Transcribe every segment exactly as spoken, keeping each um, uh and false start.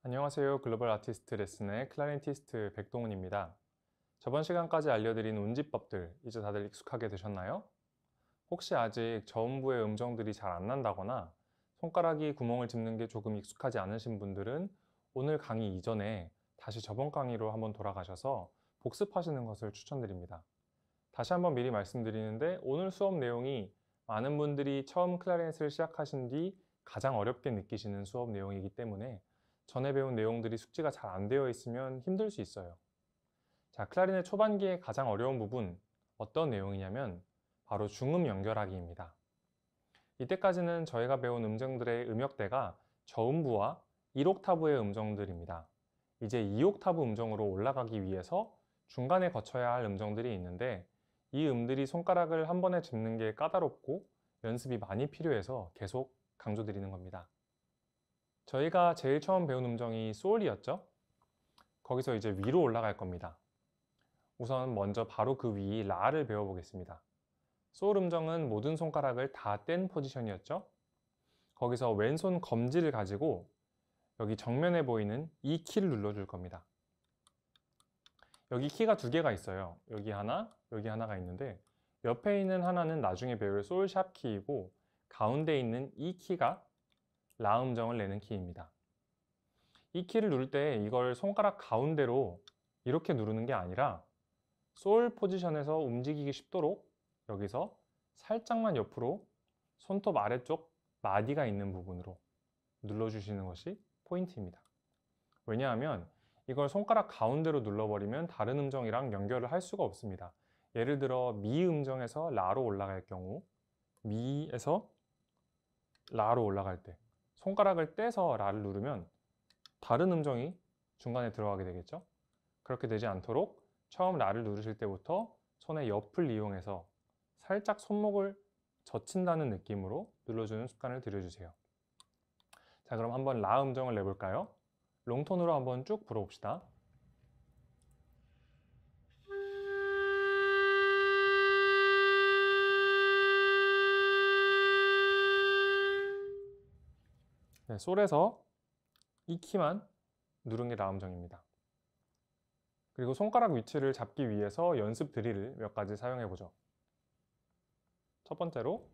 안녕하세요. 글로벌 아티스트 레슨의 클라리네티스트 백동훈입니다. 저번 시간까지 알려드린 운지법들 이제 다들 익숙하게 되셨나요? 혹시 아직 저음부의 음정들이 잘 안 난다거나 손가락이 구멍을 짚는 게 조금 익숙하지 않으신 분들은 오늘 강의 이전에 다시 저번 강의로 한번 돌아가셔서 복습하시는 것을 추천드립니다. 다시 한번 미리 말씀드리는데 오늘 수업 내용이 많은 분들이 처음 클라리넷을 시작하신 뒤 가장 어렵게 느끼시는 수업 내용이기 때문에 전에 배운 내용들이 숙지가 잘 안 되어 있으면 힘들 수 있어요. 자, 클라리넷 초반기의 가장 어려운 부분 어떤 내용이냐면 바로 중음 연결하기입니다. 이때까지는 저희가 배운 음정들의 음역대가 저음부와 일 옥타브의 음정들입니다. 이제 이 옥타브 음정으로 올라가기 위해서 중간에 거쳐야 할 음정들이 있는데 이 음들이 손가락을 한 번에 짚는 게 까다롭고 연습이 많이 필요해서 계속 강조드리는 겁니다. 저희가 제일 처음 배운 음정이 솔이었죠? 거기서 이제 위로 올라갈 겁니다. 우선 먼저 바로 그 위 라를 배워보겠습니다. 솔 음정은 모든 손가락을 다 뗀 포지션이었죠? 거기서 왼손 검지를 가지고 여기 정면에 보이는 이 키를 눌러줄 겁니다. 여기 키가 두 개가 있어요. 여기 하나, 여기 하나가 있는데 옆에 있는 하나는 나중에 배울 솔 샵 키이고 가운데 있는 이 키가 라 음정을 내는 키입니다. 이 키를 누를 때 이걸 손가락 가운데로 이렇게 누르는 게 아니라 솔 포지션에서 움직이기 쉽도록 여기서 살짝만 옆으로 손톱 아래쪽 마디가 있는 부분으로 눌러주시는 것이 포인트입니다. 왜냐하면 이걸 손가락 가운데로 눌러버리면 다른 음정이랑 연결을 할 수가 없습니다. 예를 들어 미 음정에서 라로 올라갈 경우 미에서 라로 올라갈 때 손가락을 떼서 라를 누르면 다른 음정이 중간에 들어가게 되겠죠? 그렇게 되지 않도록 처음 라를 누르실 때부터 손의 옆을 이용해서 살짝 손목을 젖힌다는 느낌으로 눌러주는 습관을 들여주세요. 자, 그럼 한번 라 음정을 내볼까요? 롱톤으로 한번 쭉 불어봅시다. 네, 솔에서 이 키만 누른 게 라 음정입니다. 그리고 손가락 위치를 잡기 위해서 연습 드릴을 몇 가지 사용해 보죠. 첫 번째로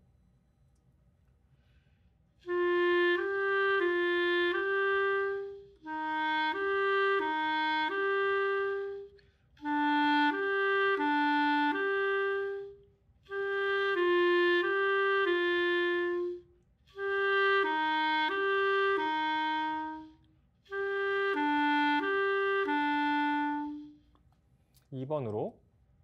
이 번으로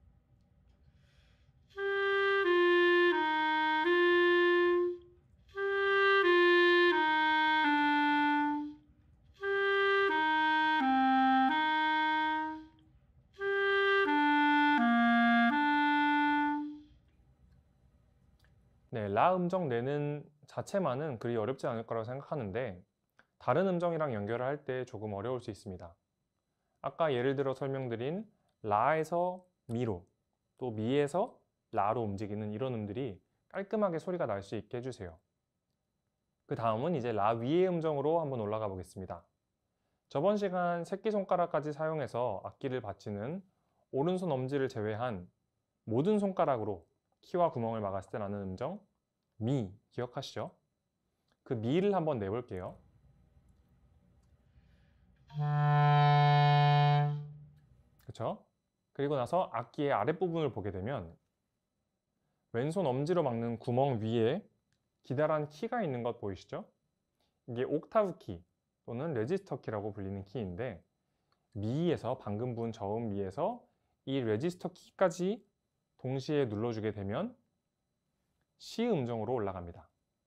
네, 라 음정 내는 자체만은 그리 어렵지 않을 거라고 생각하는데 다른 음정이랑 연결을 할 때 조금 어려울 수 있습니다. 아까 예를 들어 설명드린 라에서 미로 또 미에서 라로 움직이는 이런 음들이 깔끔하게 소리가 날 수 있게 해주세요. 그 다음은 이제 라 위의 음정으로 한번 올라가 보겠습니다. 저번 시간 새끼손가락까지 사용해서 악기를 받치는 오른손 엄지를 제외한 모든 손가락으로 키와 구멍을 막았을 때 나는 음정 미 기억하시죠? 그 미를 한번 내볼게요. 그쵸? 그리고 나서 악기의 아랫부분을 보게 되면 왼손 엄지로 막는 구멍 위에 기다란 키가 있는 것 보이시죠? 이게 옥타브 키 또는 레지스터 키라고 불리는 키인데 미에서 방금 본 저음 미에서 이 레지스터 키까지 동시에 눌러주게 되면 시 음정으로 올라갑니다.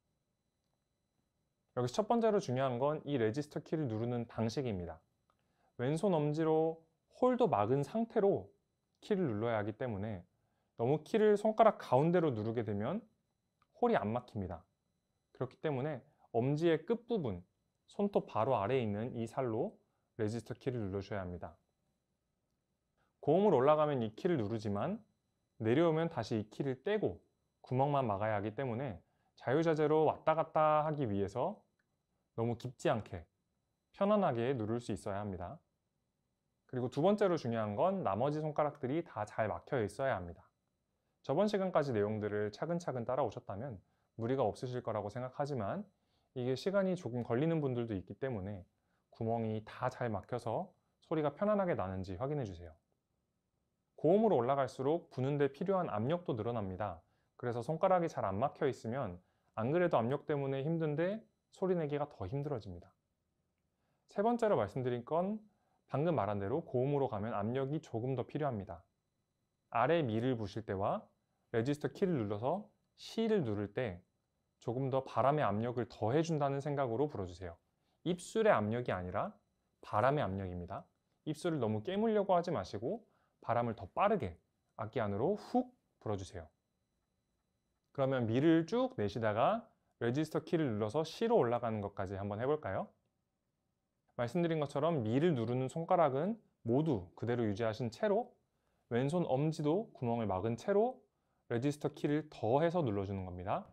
여기서 첫 번째로 중요한 건 이 레지스터 키를 누르는 방식입니다. 왼손 엄지로 홀도 막은 상태로 키를 눌러야 하기 때문에 너무 키를 손가락 가운데로 누르게 되면 홀이 안 막힙니다. 그렇기 때문에 엄지의 끝부분, 손톱 바로 아래에 있는 이 살로 레지스터 키를 눌러줘야 합니다. 고음으로 올라가면 이 키를 누르지만 내려오면 다시 이 키를 떼고 구멍만 막아야 하기 때문에 자유자재로 왔다 갔다 하기 위해서 너무 깊지 않게 편안하게 누를 수 있어야 합니다. 그리고 두 번째로 중요한 건 나머지 손가락들이 다 잘 막혀 있어야 합니다. 저번 시간까지 내용들을 차근차근 따라오셨다면 무리가 없으실 거라고 생각하지만 이게 시간이 조금 걸리는 분들도 있기 때문에 구멍이 다 잘 막혀서 소리가 편안하게 나는지 확인해 주세요. 고음으로 올라갈수록 부는 데 필요한 압력도 늘어납니다. 그래서 손가락이 잘 안 막혀 있으면 안 그래도 압력 때문에 힘든데 소리 내기가 더 힘들어집니다. 세 번째로 말씀드린 건 방금 말한 대로 고음으로 가면 압력이 조금 더 필요합니다. 아래 미를 부실 때와 레지스터 키를 눌러서 C를 누를 때 조금 더 바람의 압력을 더 해준다는 생각으로 불어주세요. 입술의 압력이 아니라 바람의 압력입니다. 입술을 너무 깨물려고 하지 마시고 바람을 더 빠르게 악기 안으로 훅 불어주세요. 그러면 미를 쭉 내쉬다가 레지스터 키를 눌러서 C로 올라가는 것까지 한번 해볼까요? 말씀드린 것처럼 미를 누르는 손가락은 모두 그대로 유지하신 채로 왼손 엄지도 구멍을 막은 채로 레지스터 키를 더해서 눌러주는 겁니다.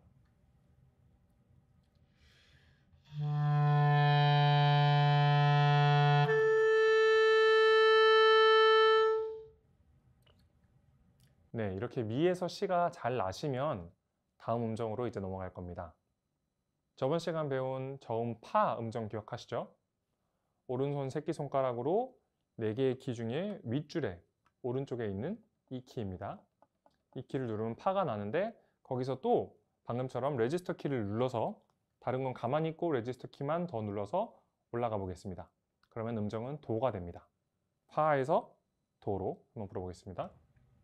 네, 이렇게 미에서 C가 잘 나시면 다음 음정으로 이제 넘어갈 겁니다. 저번 시간 배운 저음 파 음정 기억하시죠? 오른손 새끼손가락으로 네 개의 키 중에 윗줄에 오른쪽에 있는 이 키입니다. 이 키를 누르면 파가 나는데 거기서 또 방금처럼 레지스터 키를 눌러서 다른 건 가만히 있고 레지스터 키만 더 눌러서 올라가 보겠습니다. 그러면 음정은 도가 됩니다. 파에서 도로 한번 불어보겠습니다.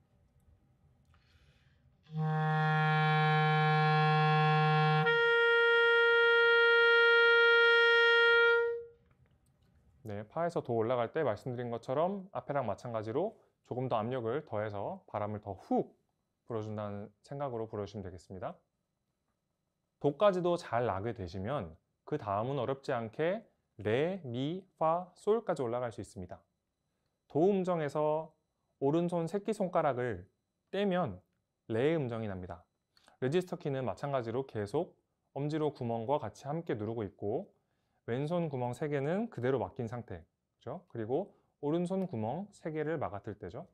네, 파에서 도 올라갈 때 말씀드린 것처럼 앞에랑 마찬가지로 조금 더 압력을 더해서 바람을 더 훅 불어준다는 생각으로 불어주시면 되겠습니다. 도까지도 잘 나게 되시면 그 다음은 어렵지 않게 레, 미, 파, 솔까지 올라갈 수 있습니다. 도 음정에서 오른손 새끼손가락을 떼면 레 음정이 납니다. 레지스터 키는 마찬가지로 계속 엄지로 구멍과 같이 함께 누르고 있고 왼손 구멍 세 개는 그대로 막힌 상태, 그죠? 그리고 오른손 구멍 세 개를 막았을 때죠.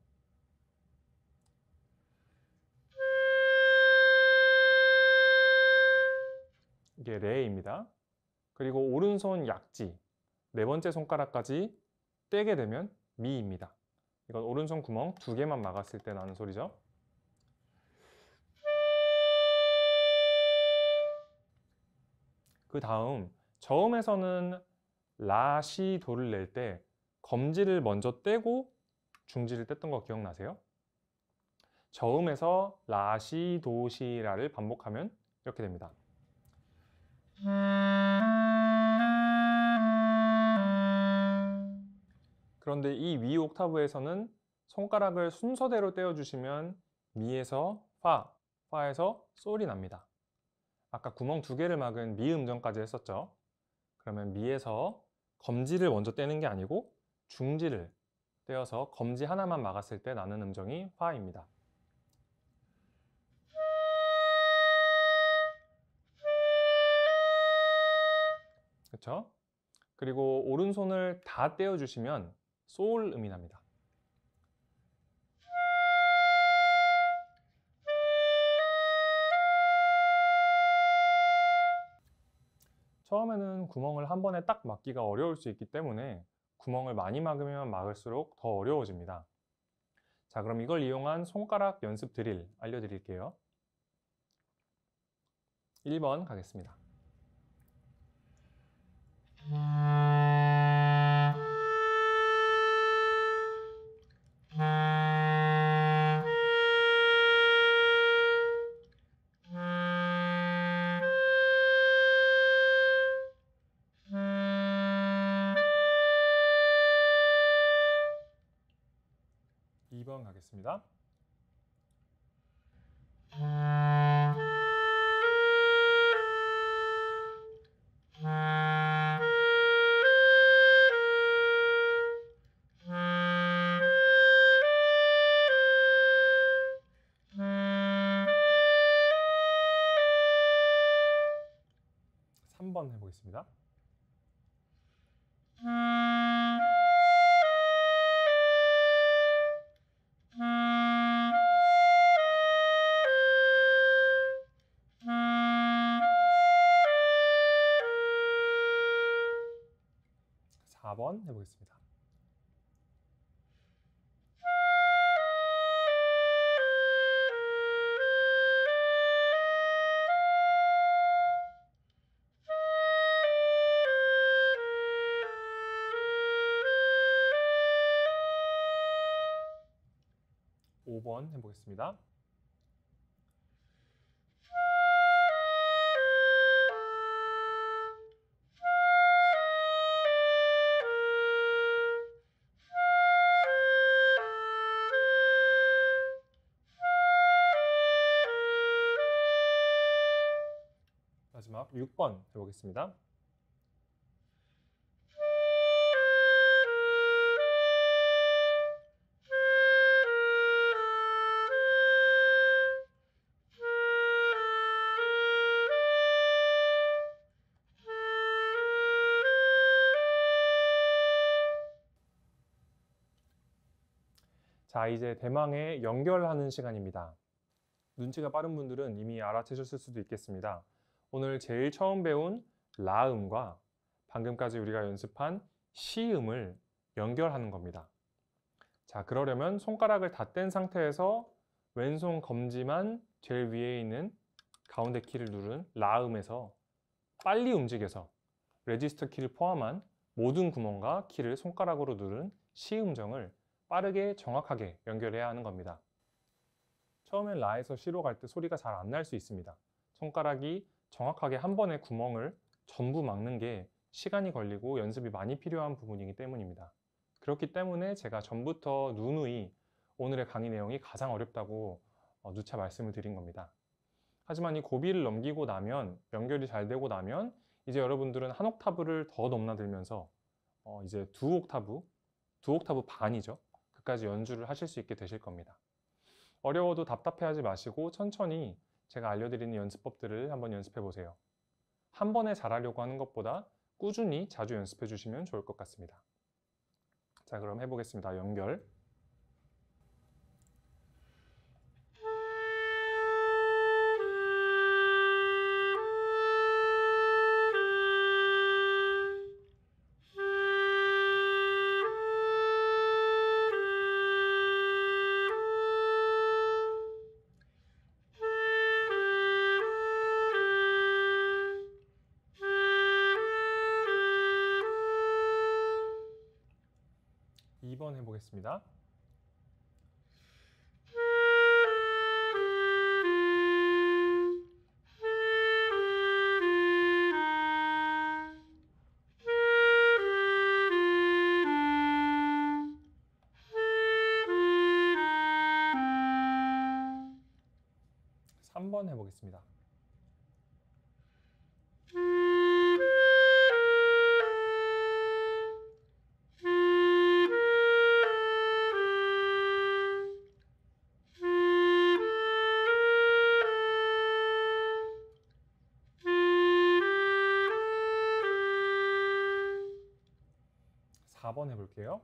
이게 레입니다. 그리고 오른손 약지, 네 번째 손가락까지 떼게 되면 미입니다. 이건 오른손 구멍 두 개만 막았을 때 나는 소리죠. 그 다음 저음에서는 라, 시, 도를 낼 때 검지를 먼저 떼고 중지를 뗐던 거 기억나세요? 저음에서 라, 시, 도, 시, 라를 반복하면 이렇게 됩니다. 그런데 이 위 옥타브에서는 손가락을 순서대로 떼어주시면 미에서 파, 파에서 솔이 납니다. 아까 구멍 두 개를 막은 미 음정까지 했었죠. 그러면 미에서 검지를 먼저 떼는 게 아니고 중지를 떼어서 검지 하나만 막았을 때 나는 음정이 파입니다. 그렇죠? 그리고 오른손을 다 떼어주시면 소울 음이 납니다. 처음에는 구멍을 한 번에 딱 막기가 어려울 수 있기 때문에 구멍을 많이 막으면 막을수록 더 어려워집니다. 자, 그럼 이걸 이용한 손가락 연습 드릴 알려드릴게요. 일 번 가겠습니다. 이 번 가겠습니다. 삼 번 해보겠습니다. 사 번 해보겠습니다. 오 번 해보겠습니다. 마지막 육 번 해보겠습니다. 자, 이제 대망의 연결하는 시간입니다. 눈치가 빠른 분들은 이미 알아채셨을 수도 있겠습니다. 오늘 제일 처음 배운 라음과 방금까지 우리가 연습한 시음을 연결하는 겁니다. 자, 그러려면 손가락을 다 뗀 상태에서 왼손 검지만 제일 위에 있는 가운데 키를 누른 라음에서 빨리 움직여서 레지스터 키를 포함한 모든 구멍과 키를 손가락으로 누른 시음정을 빠르게 정확하게 연결해야 하는 겁니다. 처음엔 라에서 시로 갈 때 소리가 잘 안 날 수 있습니다. 손가락이 정확하게 한 번에 구멍을 전부 막는 게 시간이 걸리고 연습이 많이 필요한 부분이기 때문입니다. 그렇기 때문에 제가 전부터 누누이 오늘의 강의 내용이 가장 어렵다고 누차 말씀을 드린 겁니다. 하지만 이 고비를 넘기고 나면, 연결이 잘 되고 나면 이제 여러분들은 한 옥타브를 더 넘나들면서 어 이제 두 옥타브, 두 옥타브 반이죠. 그까지 연주를 하실 수 있게 되실 겁니다. 어려워도 답답해하지 마시고 천천히 제가 알려드리는 연습법들을 한번 연습해 보세요. 한 번에 잘하려고 하는 것보다 꾸준히 자주 연습해 주시면 좋을 것 같습니다. 자, 그럼 해보겠습니다. 연결. 이 번 해보겠습니다. 삼 번 해보겠습니다. 사 번 해볼게요.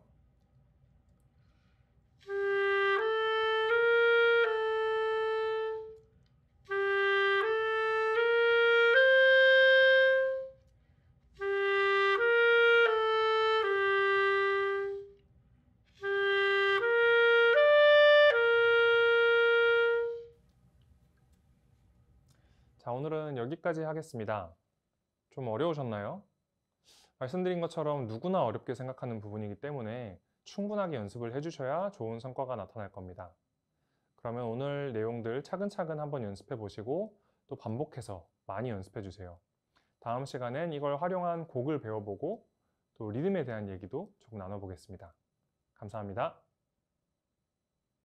자, 오늘은 여기까지 하겠습니다. 좀 어려우셨나요? 말씀드린 것처럼 누구나 어렵게 생각하는 부분이기 때문에 충분하게 연습을 해주셔야 좋은 성과가 나타날 겁니다. 그러면 오늘 내용들 차근차근 한번 연습해 보시고 또 반복해서 많이 연습해 주세요. 다음 시간엔 이걸 활용한 곡을 배워보고 또 리듬에 대한 얘기도 조금 나눠보겠습니다. 감사합니다.